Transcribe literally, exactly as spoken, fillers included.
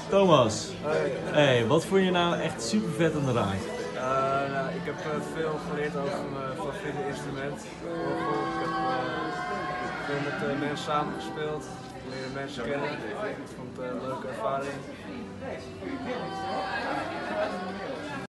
Thomas, Hoi. hey, wat vond je nou echt super vet aan de RAAC? Uh, nou, ik heb uh, veel geleerd over mijn favoriete instrument, orgel. Ik heb uh, veel met uh, mensen samengespeeld, ik leerde mensen kennen. Ik vond het uh, een leuke ervaring.